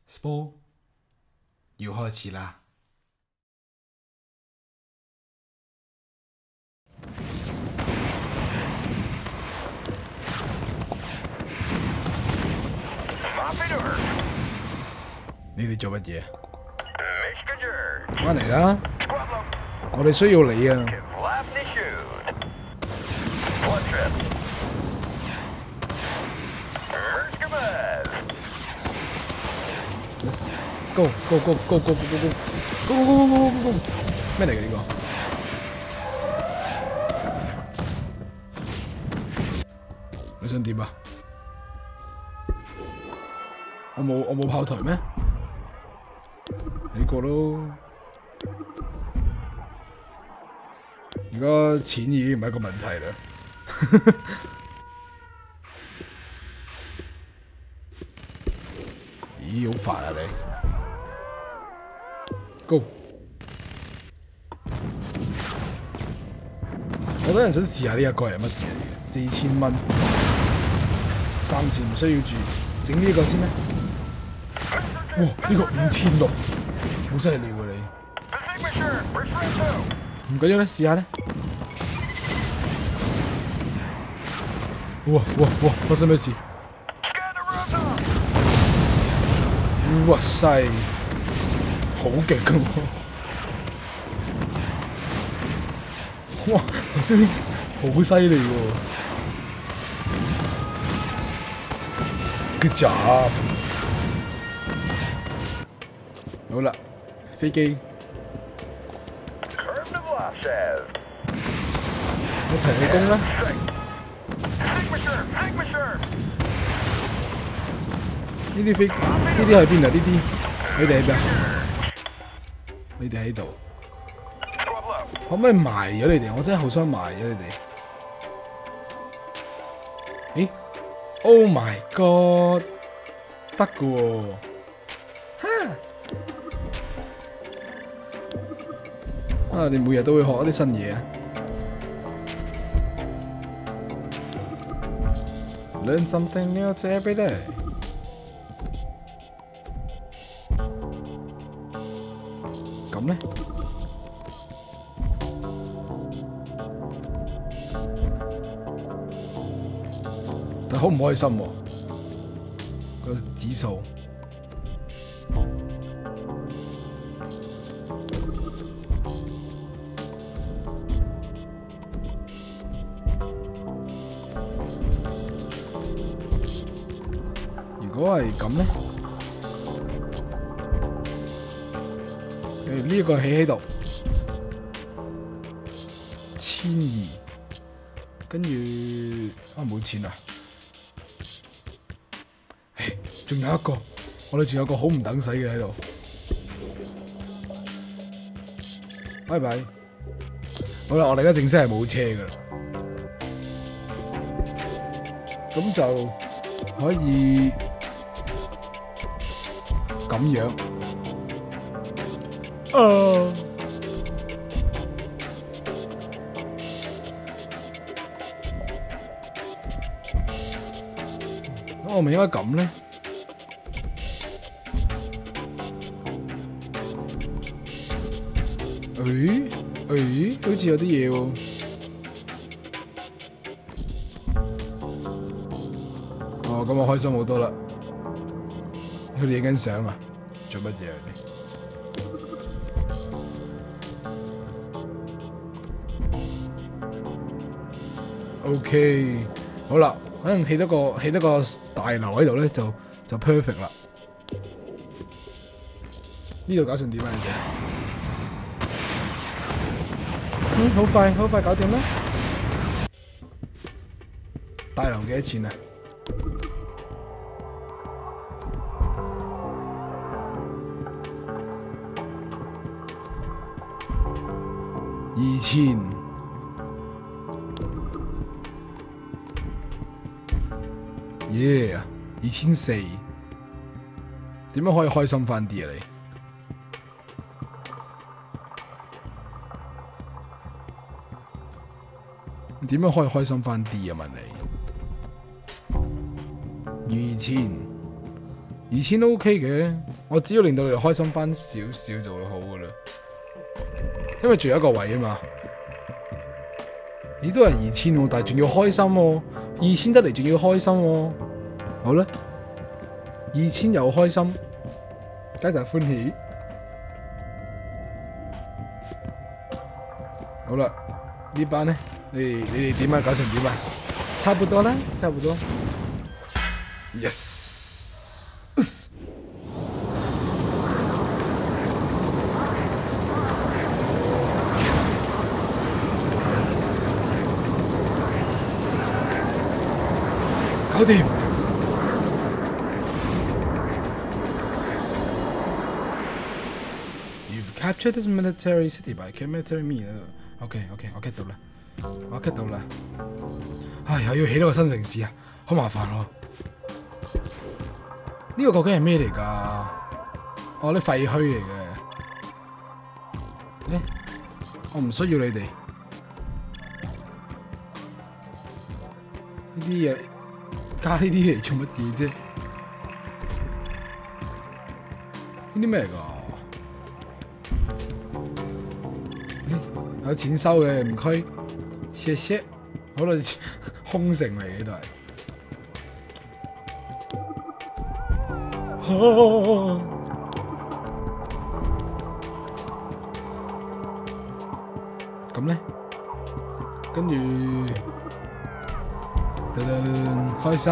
Sport 要開始啦！你哋做乜嘢？翻嚟啦！我哋需要你啊！Go go go go go go go go go go go go go go 咩嚟嘅呢個？你想點啊？我冇炮台咩？你過咯。而家錢已經唔係一個問題啦。咦，好煩啊你！Go！ 我都人想試下呢一個係乜嘢，4000蚊，暫時唔需要住，整呢個先啦。哇！呢個5600，好犀利喎你！唔緊要啦，試下啦。哇！發生咩事？哇塞！好勁㗎喎！哇！頭先好犀利喎！Good job！ 好啦，飛機，一齊去攻啦！呢啲喺邊啊？呢啲你哋喺邊啊？你哋喺度，可唔可以埋咗你哋？我真係好想埋咗你哋。咦 ？Oh my god！ 得㗎喎！啊！你每日都會學一啲新嘢啊 ！Learn something new every day。咁咧？但好唔開心喎，個指數。如果係咁咧？呢個起喺度，1200，跟住冇錢啊！仲有一個，我哋仲有個好唔等使嘅喺度。拜拜。好啦，我哋而家正式係冇車㗎啦，咁就可以咁樣。我咪應該咁咧？好似有啲嘢喎。哦，咁我開心好多啦。佢哋影緊相啊？做乜嘢啊你？OK， 好啦，可能起得個大樓喺度咧，就 perfect 啦。呢度搞成點啊？你哋？好快搞掂啦！大樓幾多錢啊？2000。2400，點樣可以開心返啲啊你？點樣可以開心返啲啊？問你。2000， 2000都 OK 嘅，我只要令到你哋開心翻少少就會好噶啦。因為仲有一個位啊嘛。你都係2000喎，但係仲要開心喎，2000得嚟仲要開心喎。好啦，2000又開心，皆大歡喜。好啦，呢班咧，你哋點啊？搞成點啊？差不多啦，差不多。Yes。搞掂。You've captured this military city by military means。OK， 我 get 到啦，我 get 到啦。唉，又要起到個新城市啊，好麻煩喎。呢個究竟係咩嚟㗎？哦，啲廢墟嚟嘅。我唔需要你哋。呢啲嘢加呢啲嚟做乜嘢啫？呢啲咩嚟㗎？有錢收嘅唔拘，謝謝。好啦，空城嚟嘅都係。咁咧，跟住，開心。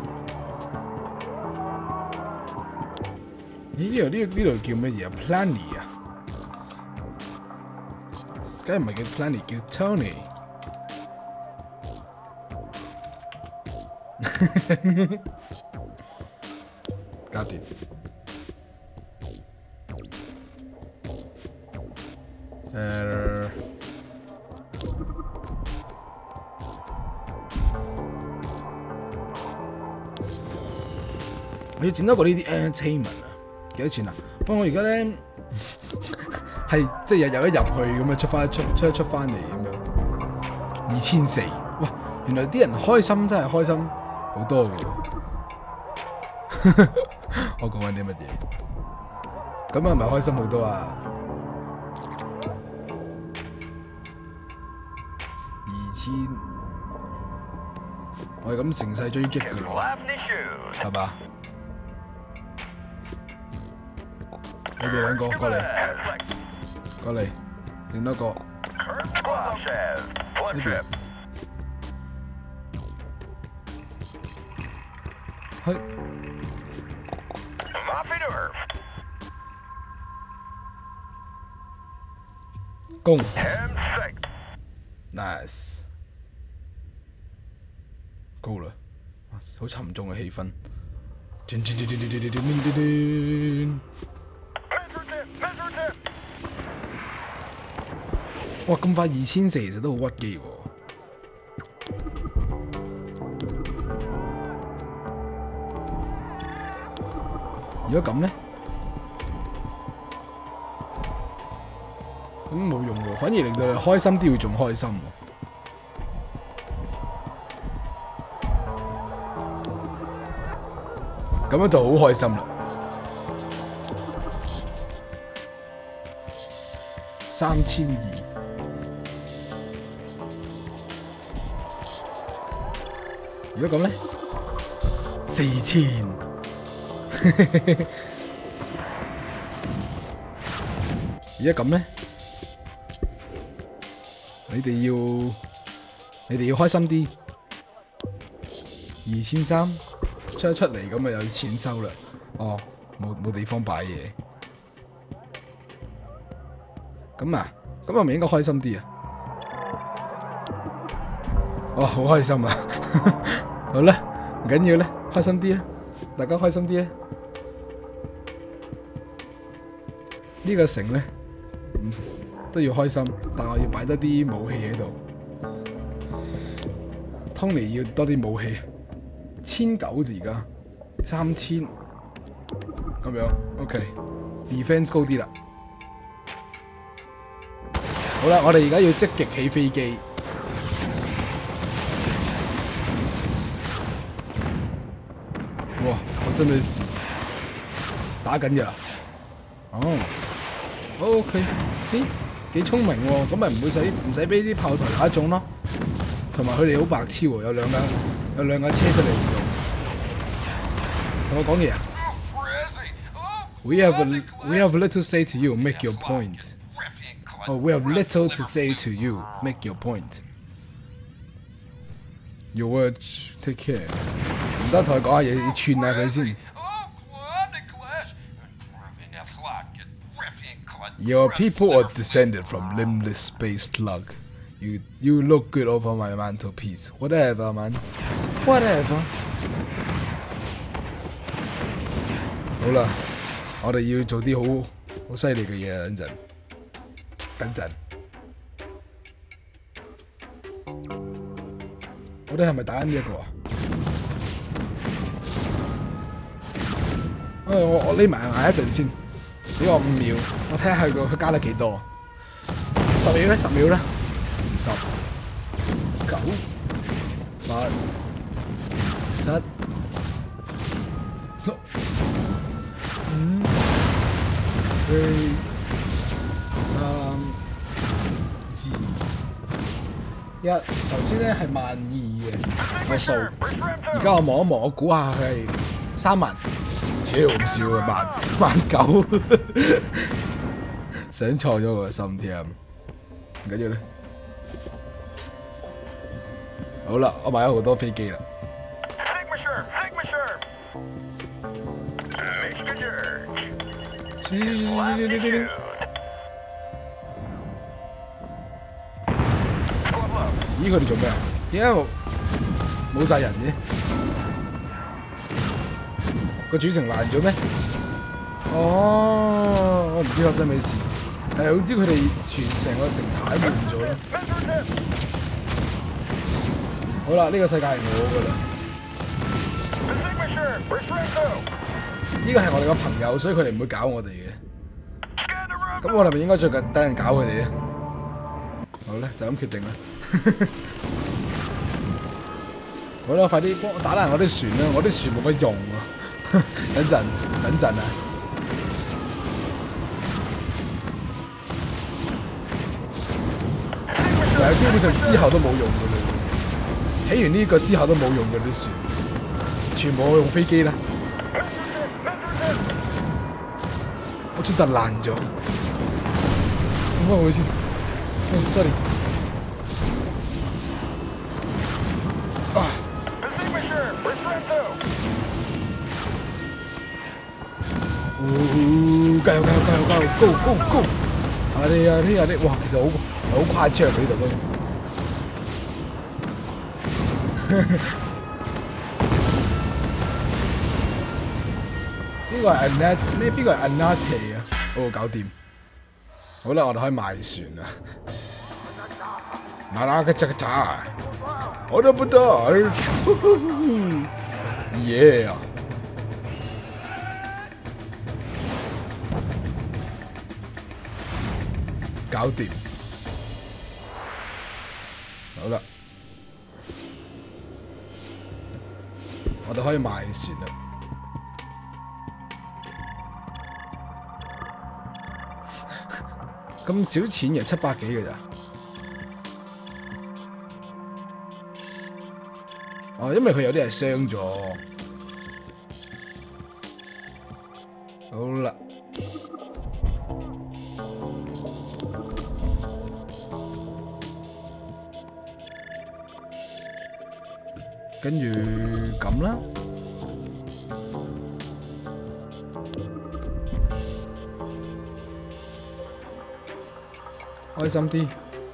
咦？呢度叫乜嘢啊 ？Planny 啊？梗係唔係叫 Planny， 叫 Tony。搞掂。我要整多個呢啲 entertainment 啊，幾多錢啊？不過我而家咧係即係日一入去咁樣出翻嚟咁樣，2400。哇！原來啲人開心真係開心好多嘅。我講緊啲乜嘢？咁係咪開心好多啊？2000，我係咁乘勢追擊嘅喎，係嘛？你哋兩個過嚟，整多個。呢邊。去。攻。Nice。高啦，好沉重嘅氣氛。哇！咁快2400其實都好屈機喎。如果咁咧，咁冇用喎，反而令到你開心啲會仲開心喎。咁樣就好開心啦。3200。如果咁咧，4000。而家咁咧，你哋要開心啲。2300出嚟咁啊有錢收啦。哦，冇地方擺嘢。咁啊，咁係咪應該開心啲啊？哦，好開心啊！好啦，唔緊要咧，開心啲啦，大家開心啲啦。呢個城咧，都要開心，但我要擺多啲武器喺度。Tony 要多啲武器，1900啫而家，3000咁樣 ，OK。Defense 高啲啦。好啦，我哋而家要積極起飛機。哇！發生咩事？ 打緊嘅啦。哦 ，OK， 咦，幾聰明喎，咁咪唔使俾啲炮台打中咯。同埋佢哋好白痴喎，有兩架車出嚟唔用。同我講嘢啊 We have little to say to you. Make your point. Oh, we have little to say to you. Make your point. Your words. Take care. 唔得，同佢講下嘢，要串下佢先。Your people are descended from limbless space slug. You look good over my mantelpiece. Whatever, man. Whatever. 好啦，我哋要做啲好犀利嘅嘢啦，等陣。我哋係咪打緊呢一個啊？我匿埋一陣先，俾我5秒，我睇下佢加得幾多。10秒啦，10、9、8、7、6、5、4、3、2、1。頭先咧係12000嘅個數，而家我望一望，我估下佢係3萬，超唔少啊，19000，想錯咗個心添，唔緊要咧。好啦，我買咗好多飛機啦。咦，佢哋做咩啊？點解冇晒人嘅？個主城爛咗咩？哦，我唔知發生咩事，但係好知佢哋成個城牌換咗啦。好啦，呢個世界係我㗎啦。呢個係我哋個朋友，所以佢哋唔會搞我哋嘅。咁我哋咪應該最近等人搞佢哋咧？好咧，就咁決定啦。好啦，快啲幫我打爛我啲船啦！我啲船冇乜用喎。等陣啊！但係基本上之後都冇用㗎啦。起完呢個之後都冇用嘅啲船，全部我用飛機啦。我出突爛咗，點解會先？sorry。加油 ，Go！ 啊啲，哇，其實好誇張呢度都。呢個係 邊個係 Anate 啊？哦，搞掂。好啦，我哋可以賣船啦。馬拉嘅扎扎，我都不得，yeah！搞掂，好啦，我哋可以賣船啦。咁少錢嘅700幾嘅咋？哦，因為佢有啲係傷咗。好啦。跟住咁啦，開心啲。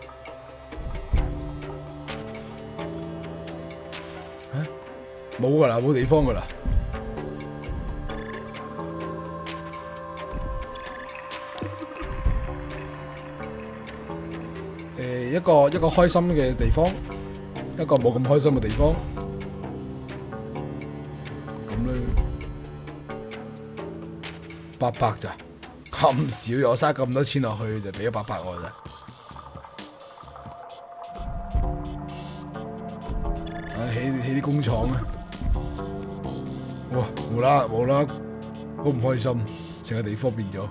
冇㗎啦，冇地方㗎啦。一個開心嘅地方，一個冇咁開心嘅地方。800咋？咁少，我嘥咁多錢落去就俾咗800我咋？起啲工廠啊！哇，冇啦， 好唔開心，成個地方變咗。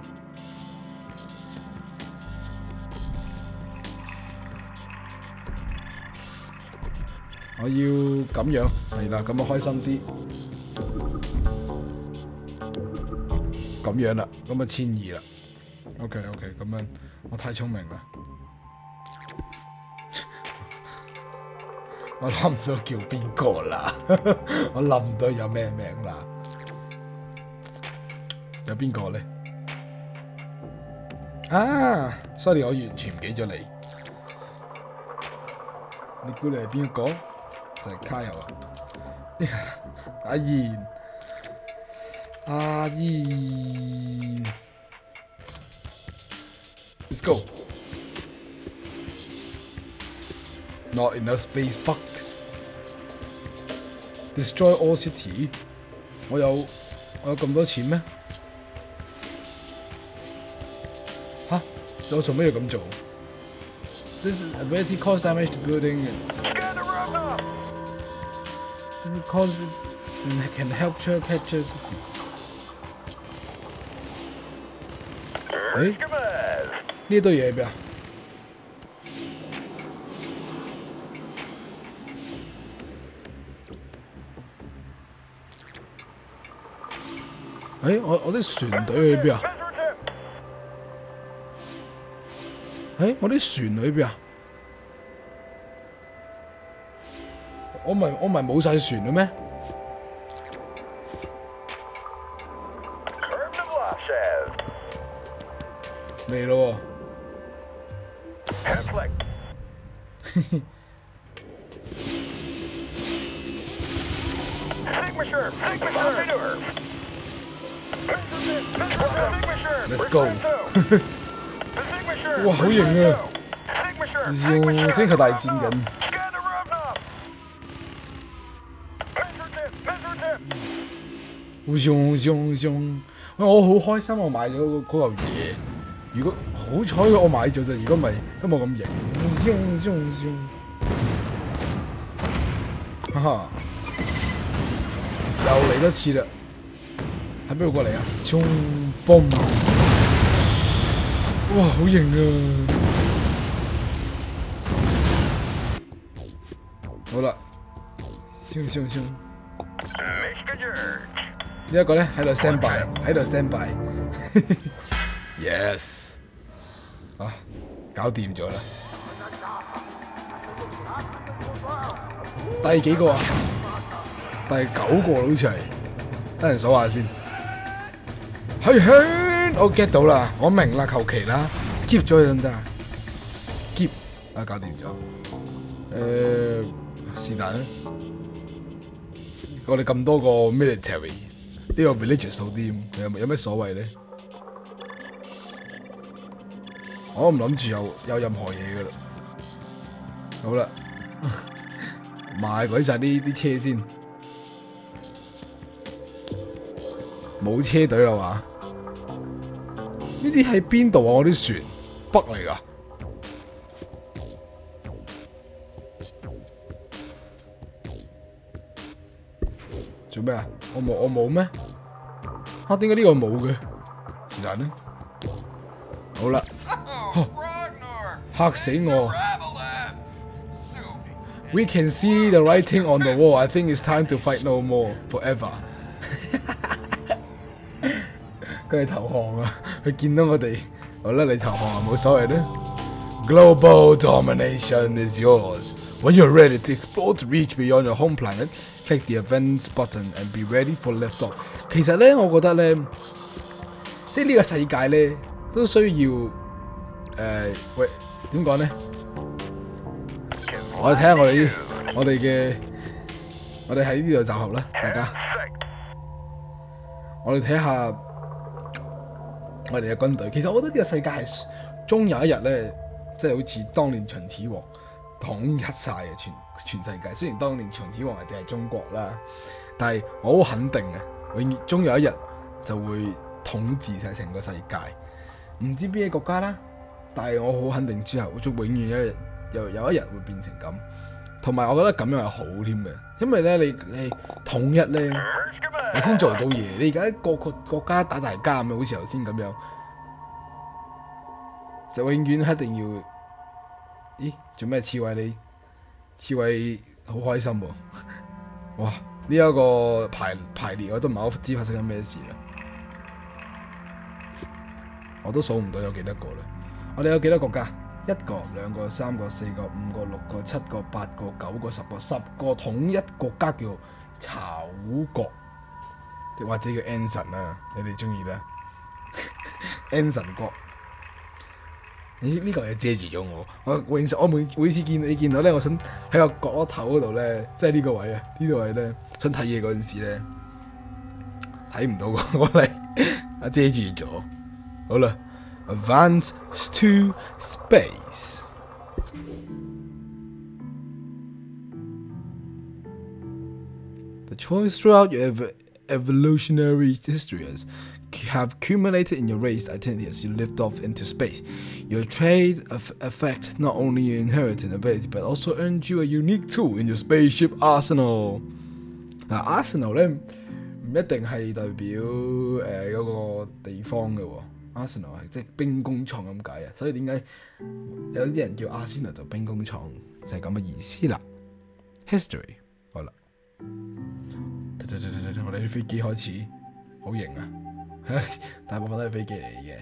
我要咁樣，係啦，咁啊開心啲。咁樣啦，咁啊1200啦。OK， 咁樣我太聰明啦。我諗唔到叫邊個啦，我諗唔到有咩名啦。有邊個咧？啊 ，sorry， 我完全唔記咗你。你估你係邊個？就係卡友啊！阿賢，阿賢 ，Let's go。Not enough space bucks. Destroy all city. 我有咁多錢咩？吓？我做咩要咁做 ？This ability cause damage to building. This cause can help catches. 呢堆嘢係咩啊？我啲船隊去邊啊？我啲船去邊啊？我咪冇晒船嘅咩？嚟咯！Let's go！ 哇，好型啊！用星球大戰緊。我好開心，我買咗嗰嚿嘢。如果好彩我買咗啫，如果唔係都冇咁型。哈哈，又嚟多次啦！喺邊度過嚟啊？衝崩！哇，好型啊！好啦，燒。呢一個咧喺度 stand by，yes， 啊，搞掂咗啦。第幾個啊？第9個好似係，等人數下先。我 get 到啦，我明啦，求其啦 ，skip 咗佢得唔得啊 ？skip 啊，搞掂咗。是但啦。我哋咁多個 military， 呢個 religious 好啲，有咩所謂咧？我唔諗住有任何嘢噶啦。好啦，賣鬼晒啲車先，冇車隊啦嘛？呢啲喺邊度啊？我啲船北嚟噶。做咩啊？我冇咩？點解呢個冇嘅？是但啦。好啦，嚇死我 ！We can see the writing on the wall. I think it's time to fight no more forever 。佢哋投降啊！佢見到我哋，好啦，你投降啊，冇所謂啦。Global domination is yours. When you're ready to explore to reach beyond your home planet, click the events button and be ready for liftoff。其實咧，我覺得咧，即係呢個世界咧，都需要喂，點講咧？我哋睇下我哋喺呢度集合啦，大家。我哋睇下我哋嘅軍隊。其實我覺得呢個世界係終有一日咧，即係好似當年秦始皇統一晒嘅全世界。雖然當年秦始皇係淨係中國啦，但係我好肯定嘅，終有一日就會統治晒成個世界。唔知邊個國家啦，但係我好肯定之後，永遠有一日會變成咁。同埋我覺得咁樣係好添嘅，因為咧你統一咧， 我先做到嘢。你而家個國家打大家咁樣，好似頭先咁樣，就永遠一定要。咦？做咩刺猬你？刺猬好開心喎！哇！呢、一個排列我都唔係好知發生緊咩事啦。我都數唔到有幾多個啦。我哋有幾多國家？1個、2個、3個、4個、5個、6個、7個、8個、9個、10個，10個統一國家叫草國，或者叫 Anson 啦，你哋中意啦。Anson 國。咦？呢個嘢遮住咗我。我每次見到咧，我想喺個角落頭嗰度咧，即係呢個位啊，呢個位咧，想睇嘢嗰陣時咧，睇唔到我嚟，遮住咗。好啦 ，advance to space。The choice throughout your evolutionary history have accumulated in your race identity as you lift off into space. Your traits affect not only your inherited ability, but also earned you a unique tool in your spaceship arsenal. Arsenal 咧唔一定係代表嗰個地方嘅喎。Arsenal 係即係兵工廠咁解啊，所以點解有啲人叫 Arsenal 就兵工廠就係咁嘅意思啦。History 好啦，我哋啲飛機開始好型啊！大部分都係飛機嚟嘅。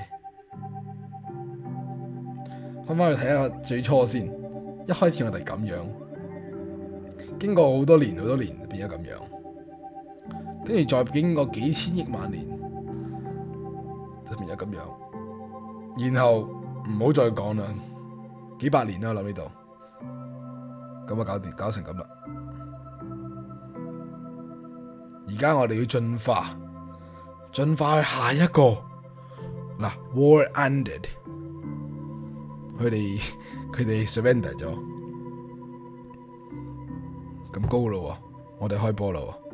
翻返去睇下最初先，一開始我哋咁樣，經過好多年變咗咁樣，跟住再經過幾千億萬年，就變咗咁樣。然後唔好再講啦，幾百年啦，我諗呢度，咁啊搞成咁啦。而家我哋要進化去下一個嗱 ，War ended， 佢哋 surrender 咗，咁高咯喎，我哋開波啦喎，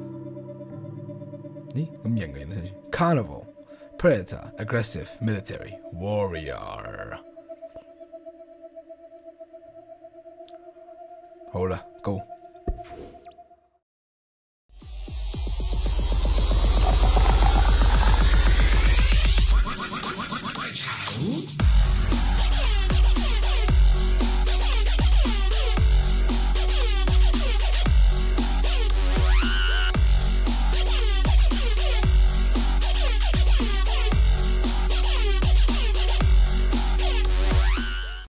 咦咁型嘅嘢，Carnival Predator Aggressive Military Warrior， 好啦，高。